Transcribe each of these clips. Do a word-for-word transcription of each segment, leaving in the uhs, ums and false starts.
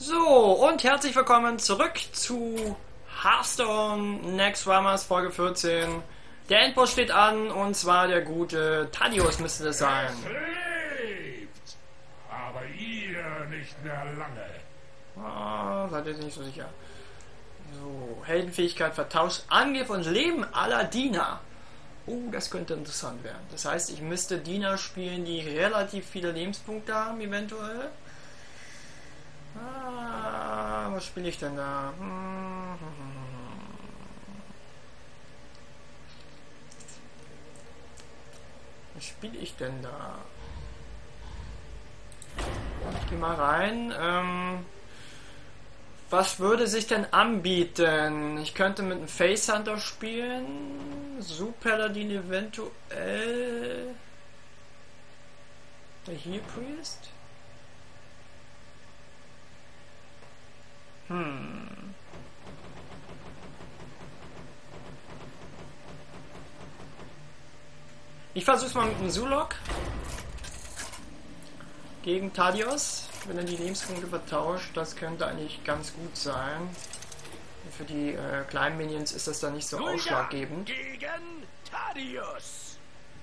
So, und herzlich willkommen zurück zu Hearthstone Naxxramas Folge vierzehn. Der Endboss steht an, und zwar der gute Thaddeus müsste das sein. Es lebt, aber ihr nicht mehr lange. Ah, seid ihr nicht so sicher. So, Heldenfähigkeit vertauscht Angriff und Leben aller Diener. Oh, das könnte interessant werden. Das heißt, ich müsste Diener spielen, die relativ viele Lebenspunkte haben, eventuell. Ah, was spiele ich denn da? Hm. Was spiele ich denn da? Ich gehe mal rein. Ähm, was würde sich denn anbieten? Ich könnte mit einem Face Hunter spielen. Super-Paladin eventuell. Der Heal Priest. Hm. Ich versuch's mal mit dem Zulok gegen Thaddeus, wenn er die Lebenspunkte vertauscht. Das könnte eigentlich ganz gut sein. Für die äh, kleinen Minions ist das dann nicht so ausschlaggebend. Gegen Thaddeus.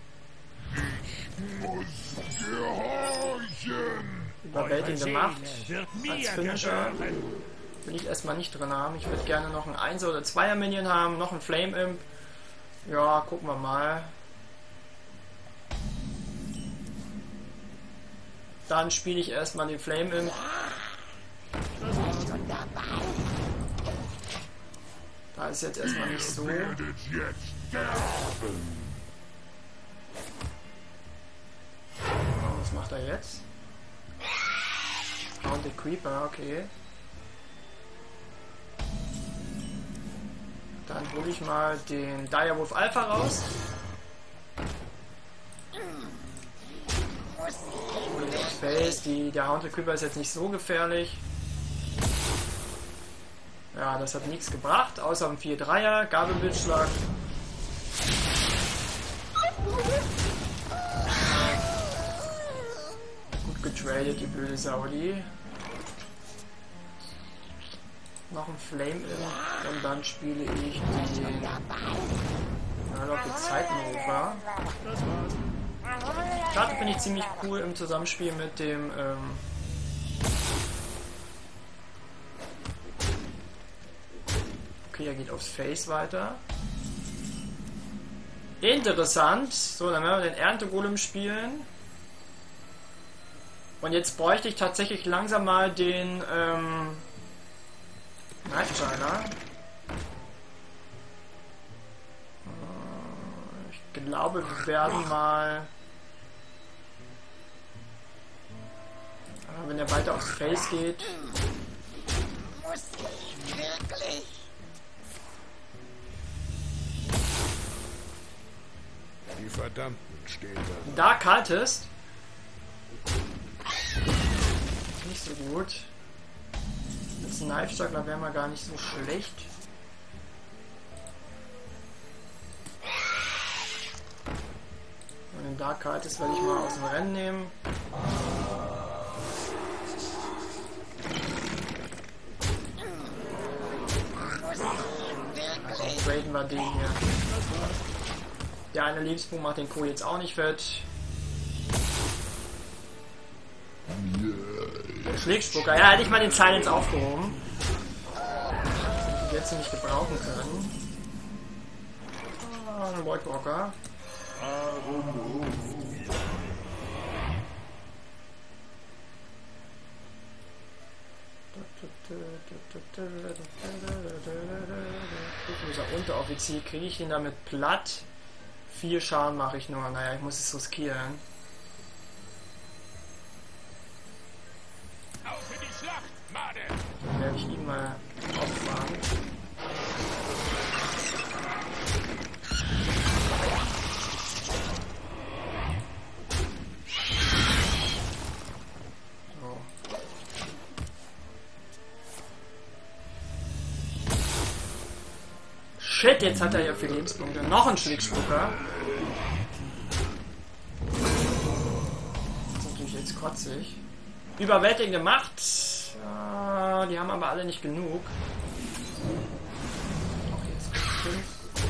Ich muss gehorchen. Überwältigende Macht Wird mir als Finisher gehören. will ich erstmal nicht drin haben. Ich würde gerne noch ein Einser- oder Zweier Minion haben, noch ein Flame Imp. Ja, gucken wir mal. Dann spiele ich erstmal den Flame Imp. Da ist jetzt erstmal nicht so. Werdet jetzt sterben. Was macht er jetzt? Haunted Creeper, okay. Dann hole ich mal den Direwolf Alpha raus. Face, die, der Haunted Creeper ist jetzt nicht so gefährlich. Ja, das hat nichts gebracht, außer ein vier Dreier, Gabelbildschlag. Gut getradet, die blöde Saudi. Noch ein Flame Imp und dann spiele ich den ja, doch die Zeitmover. Karte finde ich ziemlich cool im Zusammenspiel mit dem ähm okay, er geht aufs Face weiter. Interessant. So, dann werden wir den Erntegolem spielen. Und jetzt bräuchte ich tatsächlich langsam mal den ähm Knife Shiner. Ich glaube, wir werden mal, wenn er weiter aufs Face geht. Muss ich wirklich? Die Verdammten stehen da. Da kalt ist. Nicht so gut. Als Knife Juggler wäre mal gar nicht so schlecht. Und den Dark Cultist werde ich mal aus dem Rennen nehmen. Also traden wir den hier. Der eine Lebenspunkt macht den Co jetzt auch nicht fett. Der Schlägspucker, ja, hätte ich mal den Silence aufgehoben. Den wir jetzt nicht gebrauchen können. Ah, ein Voidwalker. Dieser Unteroffizier, kriege ich den damit platt? Vier Schaden mache ich nur. Naja, ich muss es riskieren. Auf in die Schlacht, Made! Dann werde ich ihn mal auffahren. So. Shit, jetzt hat er ja vier Lebenspunkte. Noch ein Schlägspucker. Das ist natürlich jetzt kotzig. Überwältigende Macht. Äh, die haben aber alle nicht genug. Auch jetzt fünf.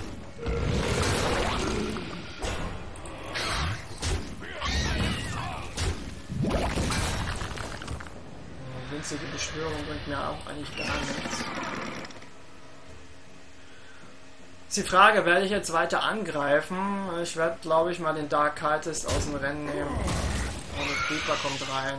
Winzige Beschwörung bringt mir auch eigentlich gar nichts. Ist die Frage, werde ich jetzt weiter angreifen? Ich werde, glaube ich, mal den Dark Cultist aus dem Rennen nehmen. Und der Creeper kommt rein.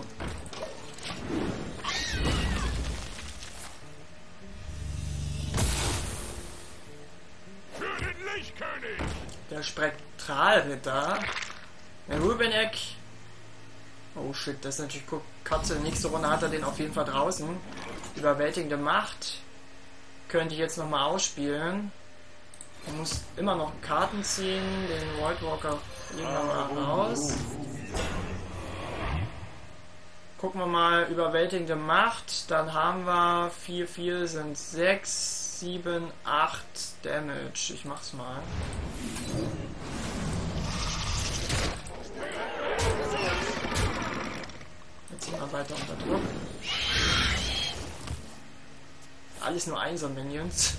Für den Lichtkönig! Der Spektralritter. Der Rubeneck. Oh shit, das ist natürlich Katze. Nächste Runde hat er den auf jeden Fall draußen. Überwältigende Macht. Könnte ich jetzt nochmal ausspielen. Ich muss immer noch Karten ziehen. Den Voidwalker legen wir mal raus. Gucken wir mal. Überwältigende Macht. Dann haben wir vier, vier sind sechs, sieben, acht Damage. Ich mach's mal. Jetzt sind wir weiter unter Druck. Alles nur Einser-Minions.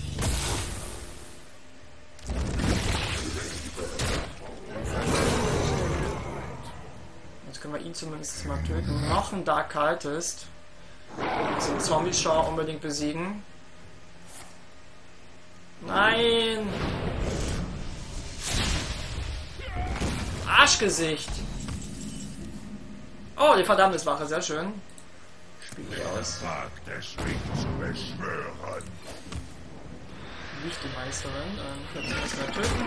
Jetzt können wir ihn zumindest mal töten. Noch ein Dark Cultist. Also einen Zombie-Shaw unbedingt besiegen. Nein! Arschgesicht! Oh, die Verdammniswache, sehr schön. Spiel ich aus. Wagt es mich zu beschwören. Nicht die Meisterin. Ähm, können wir das mal töten.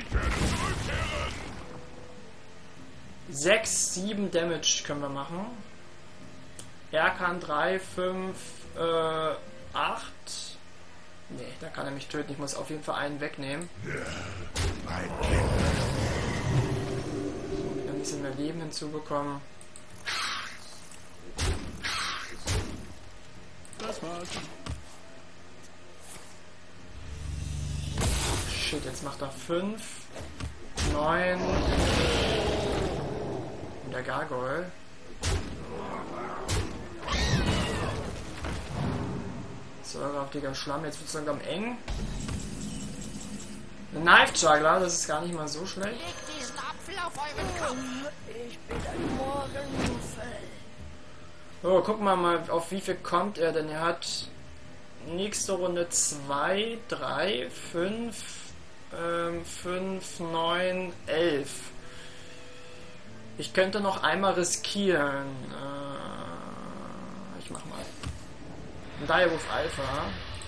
sechs, sieben Damage können wir machen. Er kann drei, fünf, acht. Nee, da kann er mich töten. Ich muss auf jeden Fall einen wegnehmen. Mein Kind. Ein bisschen mehr Leben hinzubekommen. Das war's. Shit, jetzt macht er fünf, neun. Und der Gargoyle. Säurehaftiger Schlamm, jetzt wird es langsam eng. Ein Knife Juggler, das ist gar nicht mal so schlecht. Legt diesen Apfel auf euren Kopf. Ich bin ein Morgenmuffel. So, gucken wir mal, auf wie viel kommt er, denn er hat nächste Runde zwei, drei, fünf, fünf, neun, elf. Ich könnte noch einmal riskieren. Äh, ich mach mal. Ein Direwolf Alpha.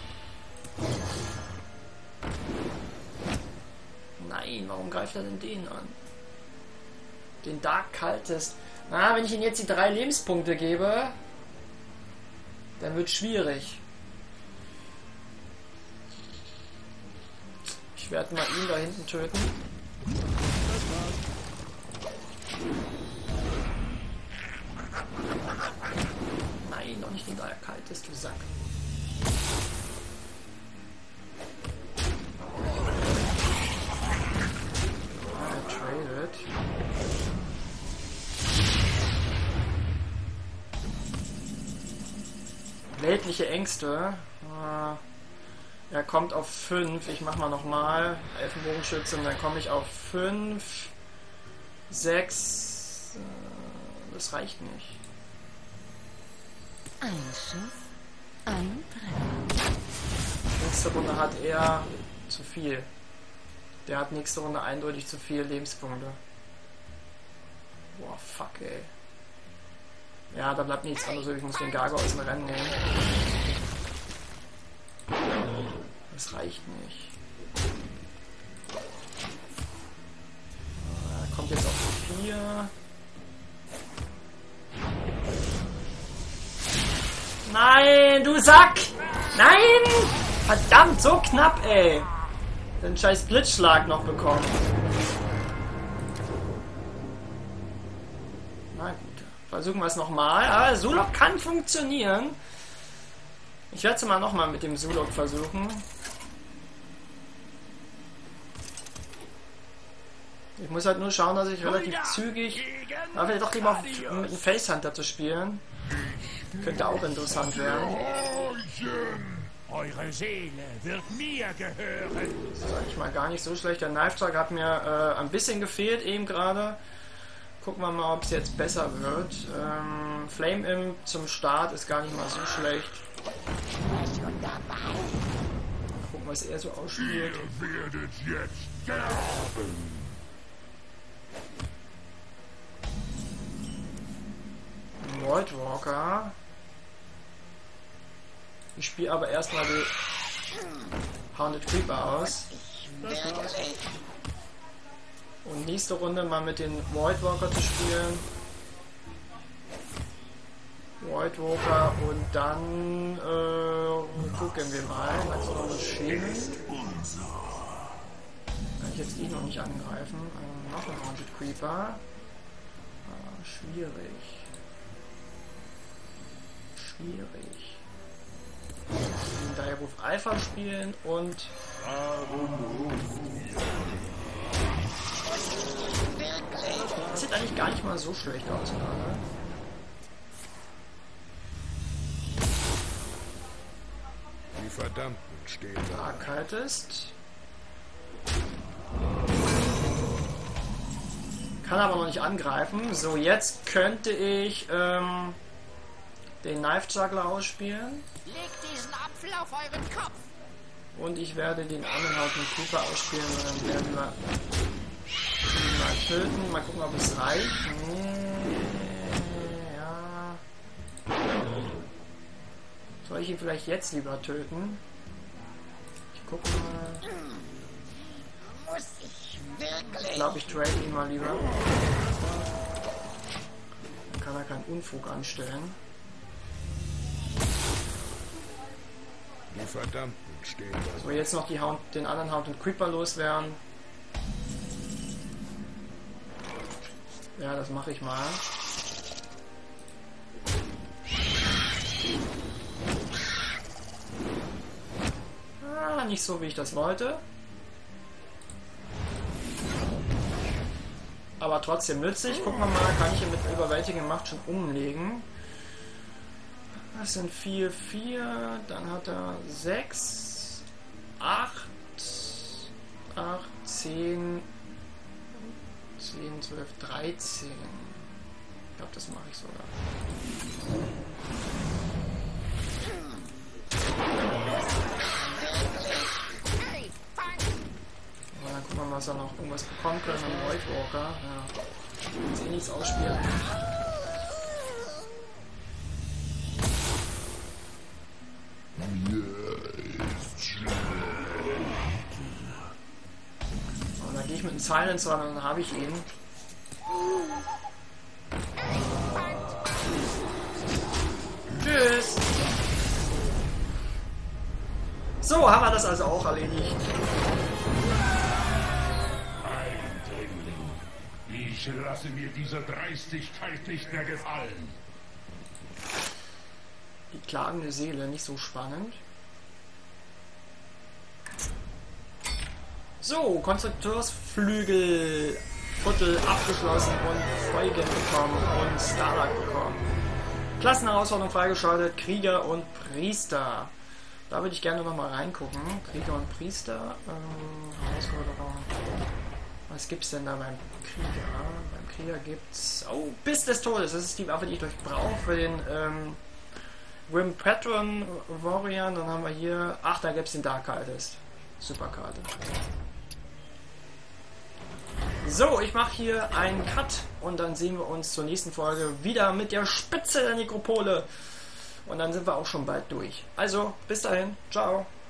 Nein, warum greift er denn den an? Den Dark Cultist. Na, wenn ich ihm jetzt die drei Lebenspunkte gebe, dann wird es schwierig. Ich werde mal ihn da hinten töten. Nein, noch nicht den Dark Cultist, du Sack. Ah, er tradet. Weltliche Ängste. Ah, er kommt auf fünf. Ich mach mal nochmal. Elfenbogenschütze und dann komme ich auf fünf. sechs. Das reicht nicht. Ein Schuss, ein Treffer. Nächste Runde hat er zu viel. Der hat nächste Runde eindeutig zu viel Lebenspunkte. Boah, fuck, ey. Ja, da bleibt nichts anderes. Ich muss den Gargo aus dem Rennen nehmen. Das reicht nicht. Er kommt jetzt auf vier. Nein, du Sack! Nein! Verdammt, so knapp, ey! Den scheiß Blitzschlag noch bekommen. Na gut, versuchen wir es nochmal. Aber Zulok kann funktionieren. Ich werde es mal nochmal mit dem Zulok versuchen. Ich muss halt nur schauen, dass ich relativ zügig... Aber vielleicht doch lieber auf, mit einem Face Hunter zu spielen. Könnte auch interessant werden. Eure Seele wird mir gehören. Das ist eigentlich mal gar nicht so schlecht. Der Knife Truck hat mir äh, ein bisschen gefehlt eben gerade. Gucken wir mal, ob es jetzt besser wird. Ähm, Flame Imp zum Start ist gar nicht mal so schlecht. Gucken, was er so ausspielt. Ihr werdet jetzt sterben. Voidwalker. Ich spiele aber erstmal die Hounded Creeper aus. Und nächste Runde mal mit den Voidwalker zu spielen. Voidwalker und dann äh, gucken wir mal. Kannst du noch was schieben? Kann ich jetzt eh noch nicht angreifen. Ähm, noch ein Hounded Creeper. Ah, schwierig. Schwierig. Direwolf Alpha spielen und das sieht eigentlich gar nicht mal so schlecht aus gerade. Die Verdammten stehen da. Kalt ist. Kann aber noch nicht angreifen. So, jetzt könnte ich ähm, den Knife Juggler ausspielen. Legt diesen Apfel auf euren Kopf. Und ich werde den anderen Haut mit Cooper ausspielen und dann werden wir ihn mal töten. Mal gucken, ob es reicht. Nee, ja. Soll ich ihn vielleicht jetzt lieber töten? Ich gucke mal. Muss ich wirklich? Ich glaube, ich trade ihn mal lieber. Dann kann er keinen Unfug anstellen. Die Verdammten stehen da. So, jetzt noch die Hound, den anderen Hound und Creeper loswerden. Ja, das mache ich mal. Ah, nicht so, wie ich das wollte. Aber trotzdem nützlich. Gucken wir mal, kann ich ihn mit überwältigender Macht schon umlegen. Das sind vier, vier, dann hat er sechs, acht, acht, zehn, zehn, zwölf, dreizehn. Ich glaube, das mache ich sogar. Hey, fang! Und dann gucken wir mal, was er noch irgendwas bekommen können. Ein Voidwalker. Ja. Jetzt eh nichts ausspielen. Und dann gehe ich mit dem Silence ran und dann habe ich ihn. Tschüss! So, haben wir das also auch erledigt. Eindringling, ich lasse mir diese Dreistigkeit nicht mehr gefallen. Die klagende Seele, nicht so spannend. So, Konstrukteursflügel, Viertel abgeschlossen und Folgen bekommen und Starlight bekommen. Klassenherausforderung freigeschaltet, Krieger und Priester. Da würde ich gerne noch mal reingucken. Krieger und Priester. Ähm, Herausforderung. Was gibt's denn da beim Krieger? Beim Krieger gibt's. Oh, Biss des Todes. Das ist die Waffe, die ich euch brauche für den ähm, Grim Patron Warrior. Dann haben wir hier. Ach, da gibt's den Dark Cultist. Super Karte. So, ich mache hier einen Cut und dann sehen wir uns zur nächsten Folge wieder mit der Spitze der Nekropole. Und dann sind wir auch schon bald durch. Also, bis dahin. Ciao.